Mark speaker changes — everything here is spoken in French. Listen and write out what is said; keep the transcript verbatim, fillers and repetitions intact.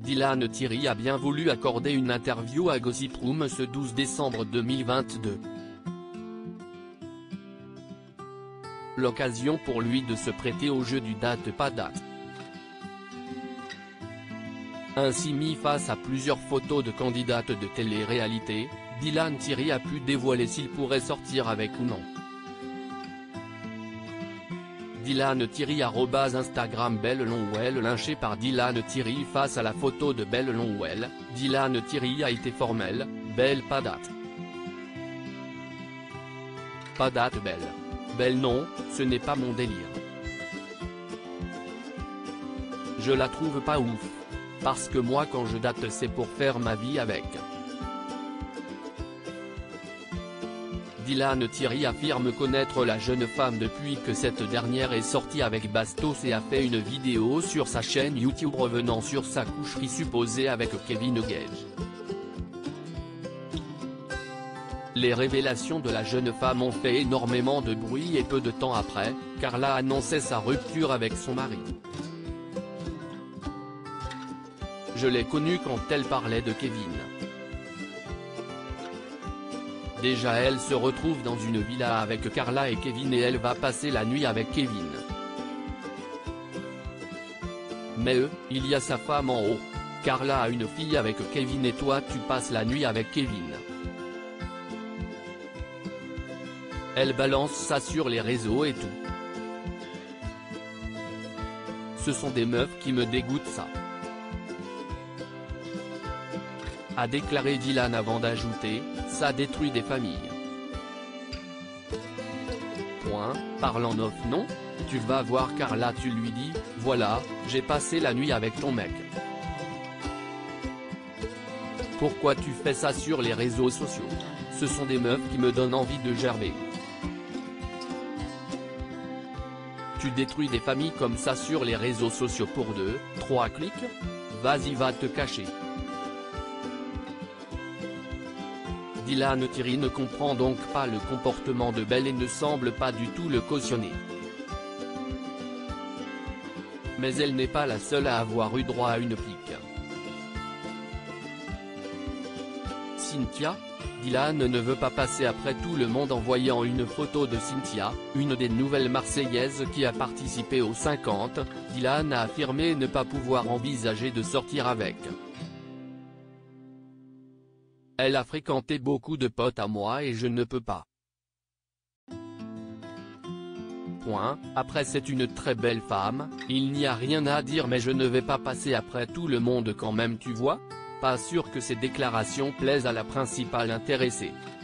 Speaker 1: Dylan Thierry a bien voulu accorder une interview à Gossip Room ce douze décembre deux mille vingt-deux. L'occasion pour lui de se prêter au jeu du date pas date. Ainsi mis face à plusieurs photos de candidates de télé-réalité, Dylan Thierry a pu dévoiler s'il pourrait sortir avec ou non. Dylan Thierry arobase Instagram Belle Longwell lynché par Dylan Thierry face à la photo de Belle Longwell, Dylan Thierry a été formel, Belle pas date. Pas date Belle. Belle non, ce n'est pas mon délire. Je la trouve pas ouf. Parce que moi quand je date c'est pour faire ma vie avec. Dylan Thierry affirme connaître la jeune femme depuis que cette dernière est sortie avec Bastos et a fait une vidéo sur sa chaîne YouTube revenant sur sa coucherie supposée avec Kevin Gage. Les révélations de la jeune femme ont fait énormément de bruit et peu de temps après, Carla annonçait sa rupture avec son mari. Je l'ai connue quand elle parlait de Kevin. Déjà elle se retrouve dans une villa avec Carla et Kevin et elle va passer la nuit avec Kevin. Mais eux, il y a sa femme en haut. Carla a une fille avec Kevin et toi tu passes la nuit avec Kevin. Elle balance ça sur les réseaux et tout. Ce sont des meufs qui me dégoûtent ça. A déclaré Dylan avant d'ajouter, ça détruit des familles. Point, parle en off non, tu vas voir Carla tu lui dis, voilà, j'ai passé la nuit avec ton mec. Pourquoi tu fais ça sur les réseaux sociaux? Ce sont des meufs qui me donnent envie de gerber. Tu détruis des familles comme ça sur les réseaux sociaux pour deux, trois clics? Vas-y va te cacher. Dylan Thierry ne comprend donc pas le comportement de Belle et ne semble pas du tout le cautionner. Mais elle n'est pas la seule à avoir eu droit à une pique. Cynthia? Dylan ne veut pas passer après tout le monde en voyant une photo de Cynthia, une des nouvelles Marseillaises qui a participé aux cinquante, Dylan a affirmé ne pas pouvoir envisager de sortir avec. Elle a fréquenté beaucoup de potes à moi et je ne peux pas. Point. Après c'est une très belle femme, il n'y a rien à dire mais je ne vais pas passer après tout le monde quand même tu vois? Pas sûr que ces déclarations plaisent à la principale intéressée.